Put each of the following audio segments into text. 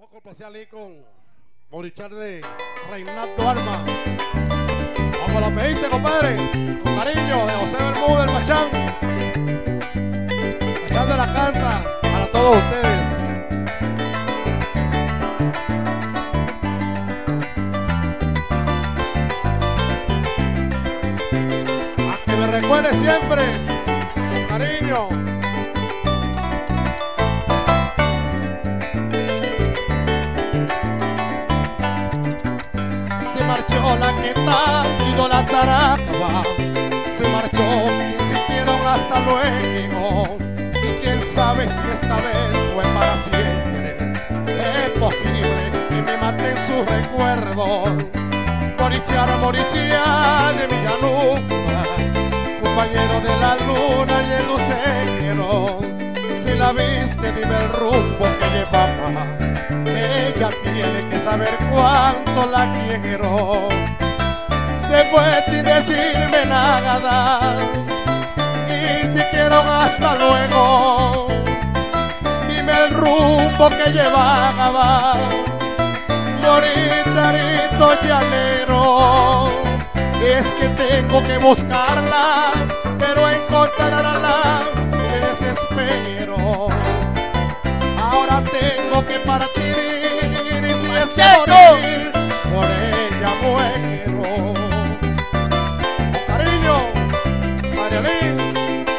Poco placer con Morichar de Reinaldo Arma. Vamos a la pediste, compadre, con cariño, de José Bermúdez, el Machán. Machán de la Canta, para todos ustedes. A que me recuerde siempre, con cariño. Se marchó la que tanto idolatraba, se marchó, insistieron hasta luego, y quién sabe si esta vez fue para siempre. Es posible que me maten sus recuerdos. Morichar, Morichar de mi llanura, compañero de la luna y el lucero. Si la viste, dime el rumbo que llevaba. Ella tiene que saber cuánto la quiero. Se fue sin decirme nada, ni siquiera un hasta luego. Dime el rumbo que llevaba. Moricharito llanero, es que tengo que buscarla, pero encontrarla me desespero. Ahora tengo que partir, y si es morir, por ella muero. Con cariño, María Liz.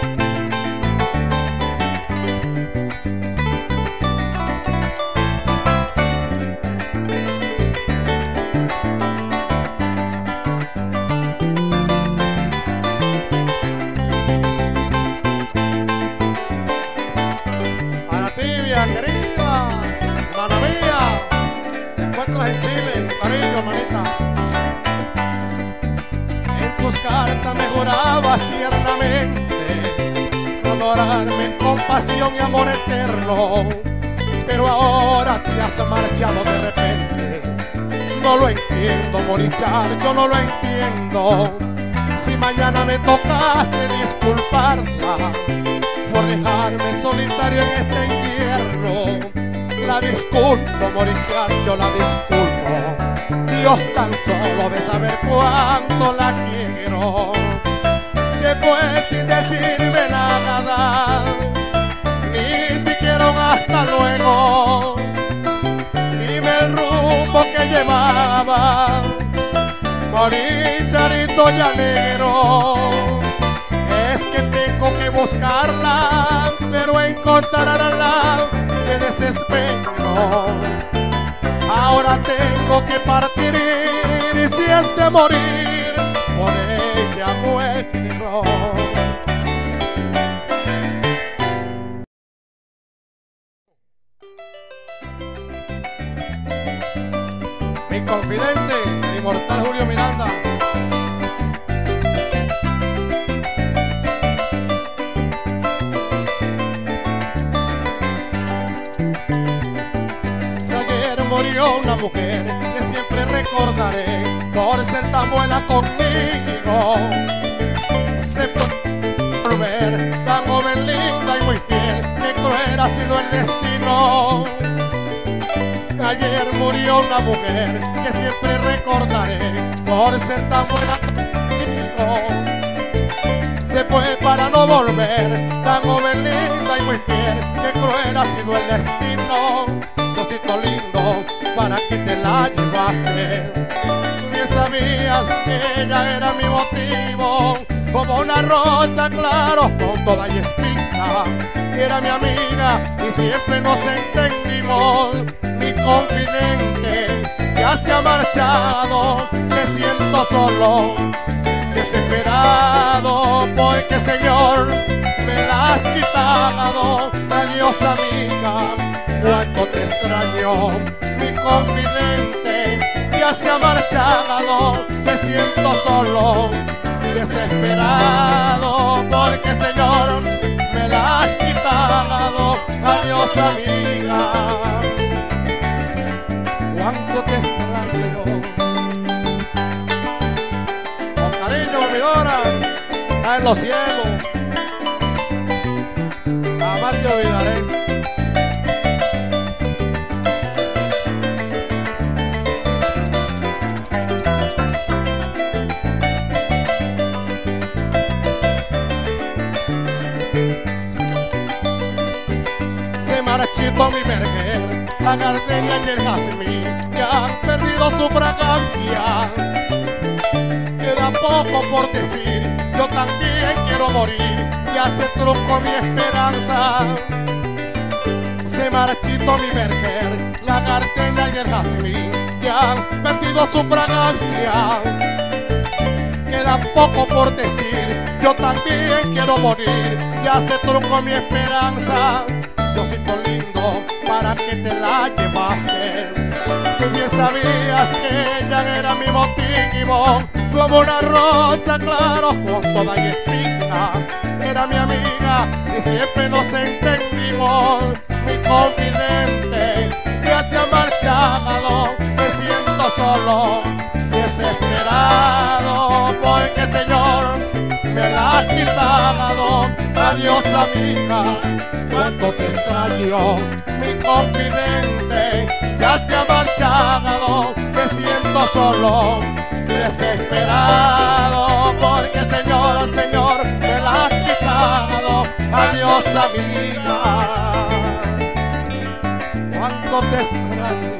Querida, hermana mía, te encuentras en Chile, cariño, hermanita. En tus cartas me jurabas tiernamente adorarme con pasión y amor eterno, pero ahora te has marchado de repente. No lo entiendo, Morichar, yo no lo entiendo. Si mañana me tocaste disculparla por dejarme solitario en este invierno, la disculpo, Morichar, yo la disculpo. Dios tan solo de saber cuánto la quiero. Se fue sin decirme nada, ni siquiera un hasta luego. Dime el rumbo que llevaba. Moricharito llanero, es que tengo que buscarla, pero encontrarla me desespero. Ahora tengo que partir, y si es de morir, por ella muero. Mi confidente, el inmortal Julio Miranda. Si ayer murió una mujer que siempre recordaré por ser tan buena conmigo, se fue por ver tan joven, linda y muy fiel, que cruel ha sido el destino. Ayer murió una mujer que siempre recordaré por ser tan buena conmigo. Se fue para no volver, tan joven, linda y muy fiel, que cruel ha sido el destino. Diosito lindo, ¿para qué te la llevaste? Bien sabías que ella era mi motivo, como una rosa, claro, con toda y espina. Era mi amiga y siempre nos entendimos. Mi confidente ya se ha marchado, me siento solo, desesperado, porque Señor me la has quitado. Adiós amiga, cuánto te extraño. Mi confidente ya se ha marchado, me siento solo, desesperado, porque Señor me la has quitado. Adiós amiga, cuánto te extraño. Con cariño, volvidora, está en los cielos, jamás te olvidaré. marchito mi vergel, la gardenia y el jazmín ya han perdido su fragancia. Queda poco por decir, yo también quiero morir, ya se truncó mi esperanza. Se marchito mi vergel, la gardenia y el jazmín ya han perdido su fragancia. Queda poco por decir, yo también quiero morir, ya se truncó mi esperanza. Diosito lindo, ¿para qué te la llevaste? Tú bien sabías que ella era mi motivo, como una rosa, claro, con toda y espina. Era mi amiga y siempre nos entendimos. Mi confidente se ha marchado, me siento solo, desesperado, porque el Señor me la ha quitado. Adiós amiga, cuánto te extraño. Mi confidente ya se ha marchado, me siento solo, desesperado, porque el Señor me la ha quitado. Adiós amiga, cuánto te extraño.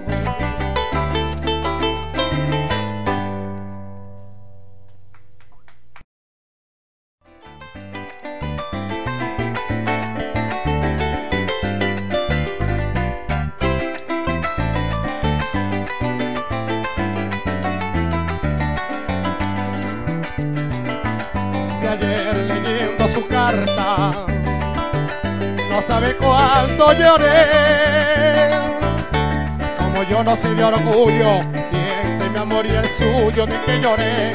Ayer leyendo su carta, no sabe cuánto lloré. Como yo no sé de orgullo, y entre mi amor y el suyo, de que lloré.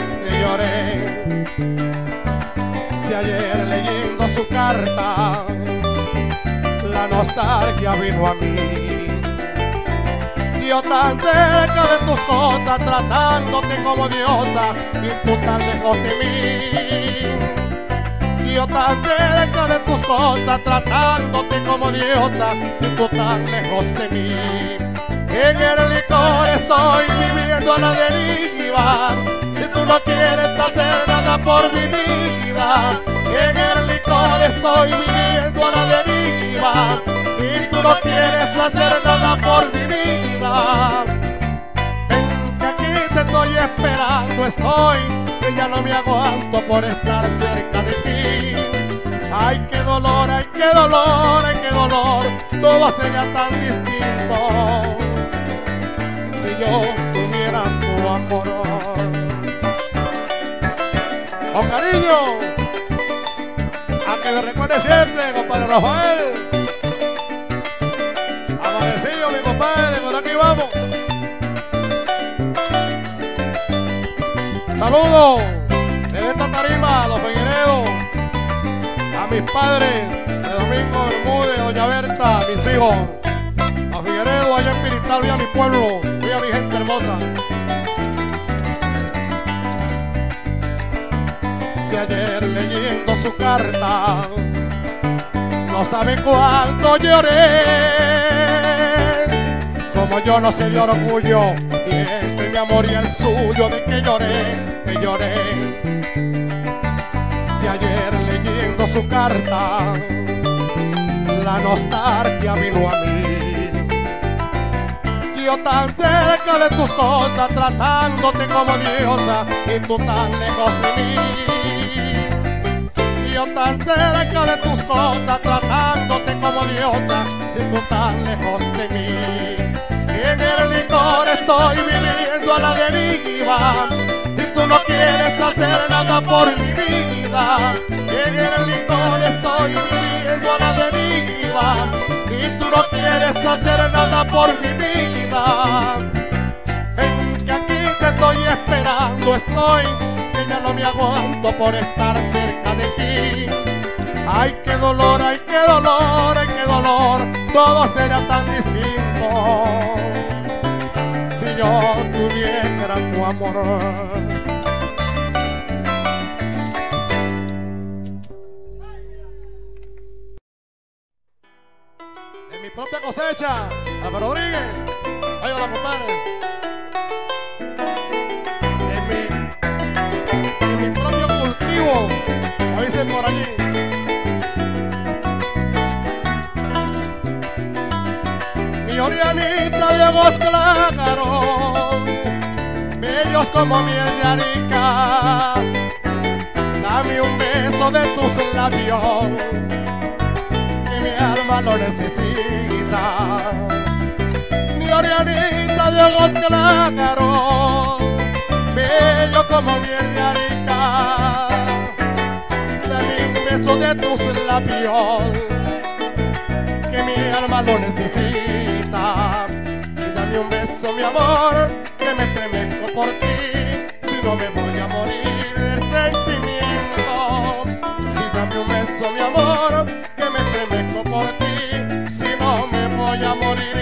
Si ayer leyendo su carta, la nostalgia vino a mí. Yo tan cerca de tus cosas, tratándote como diosa, y tú tan lejos de mí. Yo tan cerca de tus cosas, tratándote como diosa, y tú tan lejos de mí. En el licor estoy viviendo a la deriva, y tú no quieres hacer nada por mi vida. En el licor estoy viviendo a la deriva, y tú no quieres hacer nada por mi vida. Ven que aquí te estoy esperando, que ya no me aguanto por estar cerca de ti. Ay, qué dolor, ay, qué dolor, ay, qué dolor, todo sería tan distinto si yo tuviera tu amor. Con cariño, a que me recuerde siempre, compadre Rafael. Amanecido, mi compadre, por aquí vamos. Saludos desde esta tarima a los Figueredos, a mis padres, de Domingo Bermúdez, doña Berta, mis hijos, a Figueredo, allá en Pirital, voy a mi pueblo, voy a mi gente hermosa. Si ayer leyendo su carta, no sabe cuánto lloré. Como yo no sé de orgullo, y entre mi amor y el suyo, de que lloré. Si ayer leyendo su carta, la nostalgia vino a mí. Yo tan cerca de tus cosas, tratándote como diosa, y tú tan lejos de mí. Yo tan cerca de tus cosas, tratándote como diosa, y tú tan lejos de mí. En el licor estoy viviendo a la deriva, y tú no quieres hacer nada por mi vida. En el licor estoy viviendo a la deriva, y tú no quieres hacer nada por mi vida. En que aquí te estoy esperando, que ya no me aguanto por estar cerca de ti. Ay, qué dolor, ay, qué dolor, ay, qué dolor, todo sería tan distinto si yo tuviera tu amor. En mi propia cosecha, Álvaro Rodríguez, ay, hola compadre. En mi propio cultivo, como dicen por allí. mi Orianita de ojos claros, bellos como miel de Arica. Dame un beso de tus labios, que mi alma lo necesita. Mi Orianita de ojos claros, bello como miel de Arica. Dame un beso de tus labios, que mi alma lo necesita. Y dame un beso, mi amor, que me estremezco por ti, si no me voy a morir del sentimiento. Y dame un beso, mi amor, que me estremezco por ti, si no me voy a morir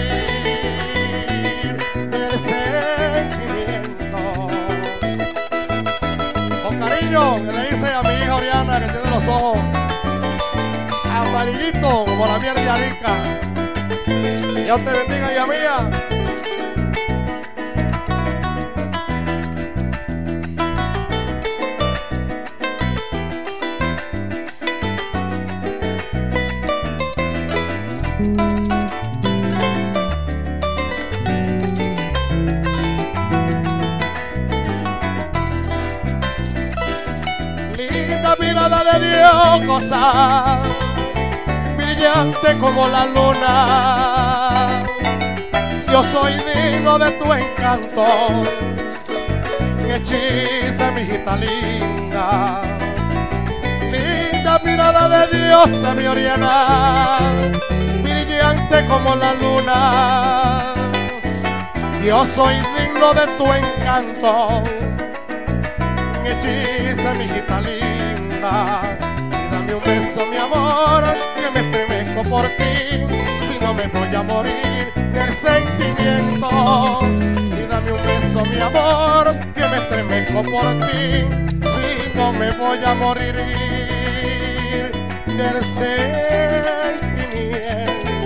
del sentimiento. Con cariño, que le dice a mi hija Oriana, que tiene los ojos amarillito como la miel de Arica. Dios te bendiga, hija mía. Linda mirada de Dios, cosa brillante como la luna. Yo soy digno de tu encanto, me hechiza mi hijita linda. Linda mirada de diosa, mi Oriana, brillante como la luna. Yo soy digno de tu encanto, me hechiza mi hijita linda. Dame un beso, mi amor, que me estremezco por ti, si no me voy a morir del sentimiento. Y dame un beso, mi amor, que me estremezco por ti, si no me voy a morir del sentimiento.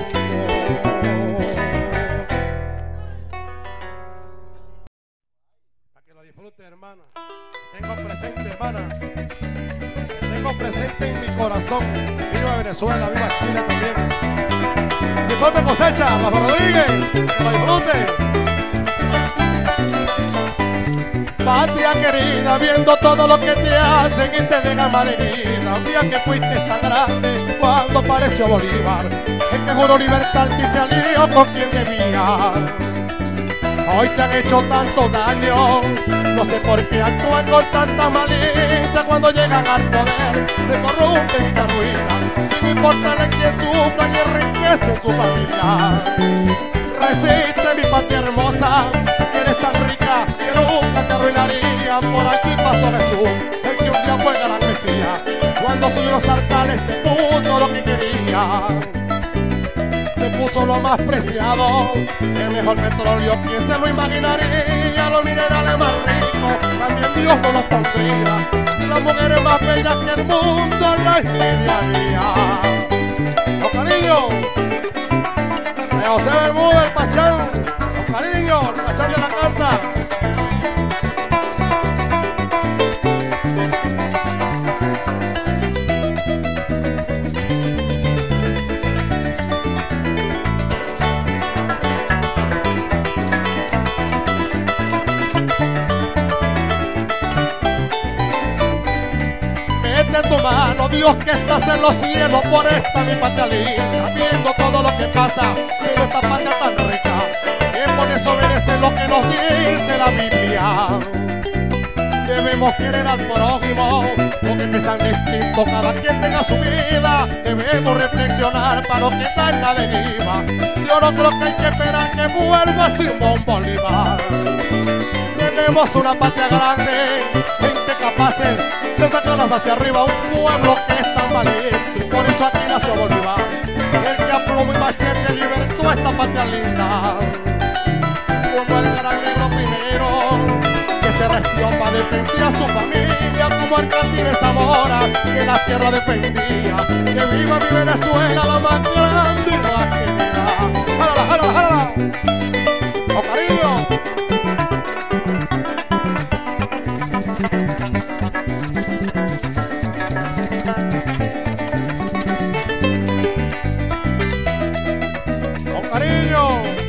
Para que lo disfrute, hermana. Tengo presente, hermana. Tengo presente en mi corazón. Viva Venezuela, viva Chile también. Mi propia cosecha, Rafa Rodríguez, que lo disfrute. Patria querida, viendo todo lo que te hacen y te dejan malherida. Un día que fuiste tan grande, cuando apareció Bolívar, el que juró libertarte y se alió con quien debía. Hoy te han hecho tanto daño, no sé por qué actúan con tanta malicia. Cuando llegan al poder, se corrompen y te arruinan. No importa la que sufran y enriquecen su familia. Resiste, mi patria hermosa, que eres tan rica que nunca te arruinaría. Por aquí pasó Jesús, el que un día fue gran Mesías. Cuando subió los altares te puso lo que quería. Puso lo más preciado, el mejor petróleo, ¿quién se lo imaginaría? Los minerales más ricos, también Dios no los pondría. Las mujeres más bellas que el mundo la envidiaría. Con cariño, de José Bermúdez, el Pachán. Con cariño, el Pachán de la casa. Tu mano, Dios que estás en los cielos, por esta mi patria linda, viendo todo lo que pasa en esta patria tan rica, que por eso obedece lo que nos dice la Biblia. Debemos querer al prójimo, porque piensan distinto, cada quien tenga su vida. Debemos reflexionar para lo que está en la deriva. Yo no creo que hay que esperar que vuelva Simón Bolívar. Tenemos una patria grande, gente capaces de sacarlas hacia arriba, un pueblo que es tan valiente. Por eso aquí nació Bolívar, el que a plomo y machete libertó esta patria linda. Como el gran negro primero, que se restió para defender a su familia, como Argentina y Zamora, que la tierra defendía. Que viva mi Venezuela, la más grande y más querida. ¡Jálala, jálala, jálala! ¡Oh, cariño! ¡Oh, cariño!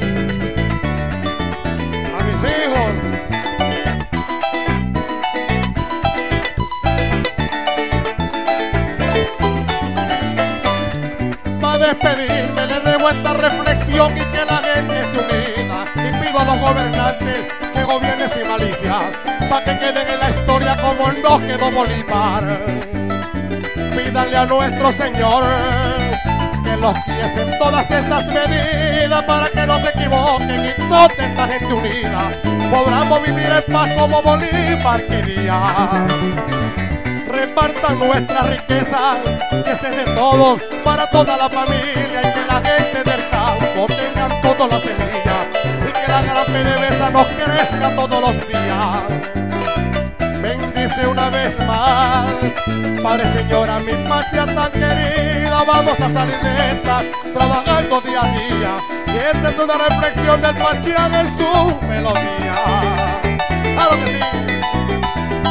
corrupción y que la gente esté unida. Y pido a los gobernantes que gobiernen sin malicia, para que queden en la historia como nos quedó Bolívar. Pídanle a nuestro Señor que los guíe en todas esas medidas, para que no se equivoquen y toda esta gente unida podamos vivir en paz como Bolívar quería. Repartan nuestra riqueza, que se dé todo para toda la familia, y que la gente del campo tengan toda la semilla, y que la gran PDVSA nos crezca todos los días. Bendice una vez más, Padre Señor, a mi patria tan querida. Vamos a salir de esta trabajando día a día, y esta es una reflexión del Pachián en su melodía. ¡Claro que sí!